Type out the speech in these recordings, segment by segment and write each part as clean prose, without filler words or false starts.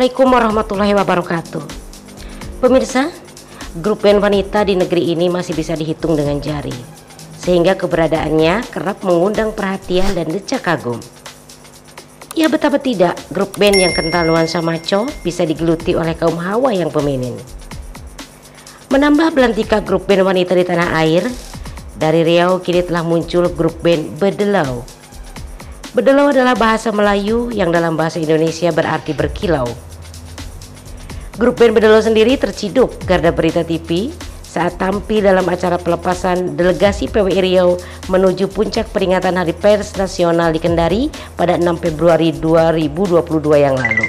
Assalamualaikum warahmatullahi wabarakatuh. Pemirsa, grup band wanita di negeri ini masih bisa dihitung dengan jari, sehingga keberadaannya kerap mengundang perhatian dan decak kagum. Ya betapa tidak, grup band yang kental nuansa maco bisa digeluti oleh kaum hawa yang feminin. Menambah belantika grup band wanita di tanah air, dari Riau kini telah muncul grup band Bedelau. Bedelau adalah bahasa Melayu yang dalam bahasa Indonesia berarti berkilau. Grup band Bedelau sendiri terciduk garda berita TV saat tampil dalam acara pelepasan delegasi PWI Riau menuju puncak peringatan Hari Pers Nasional di Kendari pada 6 Februari 2022 yang lalu.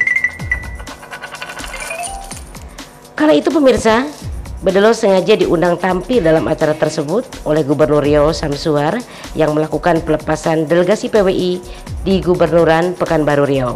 Kala itu pemirsa, Bedelau sengaja diundang tampil dalam acara tersebut oleh Gubernur Riau Samsuar yang melakukan pelepasan delegasi PWI di Gubernuran Pekanbaru Riau.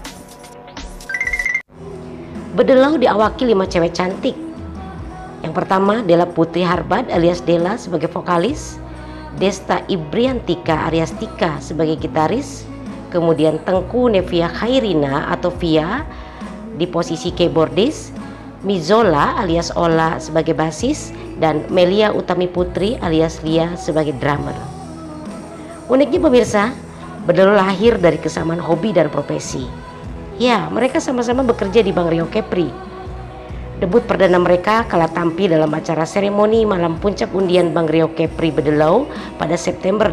Bedelau diawaki 5 cewek cantik. Yang pertama Della Putri Harbad alias Della sebagai vokalis, Desta Ibriantika alias Tika sebagai gitaris, kemudian Tengku Nevia Khairina atau Via di posisi keyboardis, Mizola alias Ola sebagai basis, dan Melia Utami Putri alias Lia sebagai drummer. Uniknya pemirsa, Bedelau lahir dari kesamaan hobi dan profesi. Ya, mereka sama-sama bekerja di Bank Rio Kepri. Debut perdana mereka kala tampil dalam acara seremoni malam puncak undian Bank Rio Kepri Bedelau pada September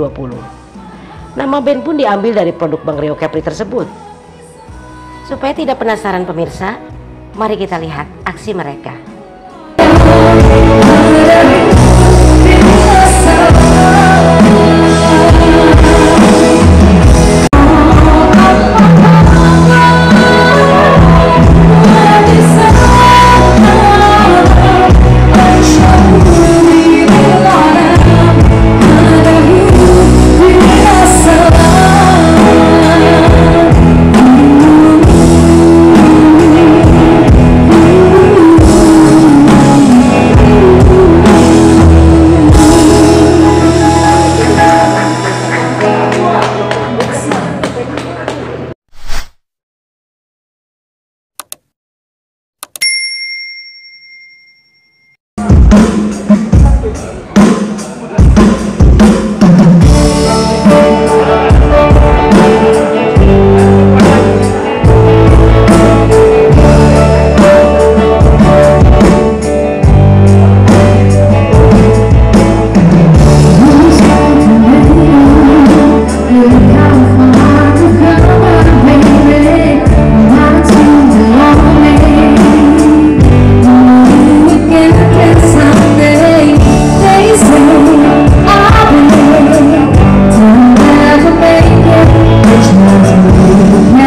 2020. Nama band pun diambil dari produk Bank Rio Kepri tersebut. Supaya tidak penasaran pemirsa, mari kita lihat aksi mereka.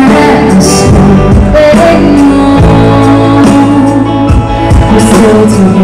Still to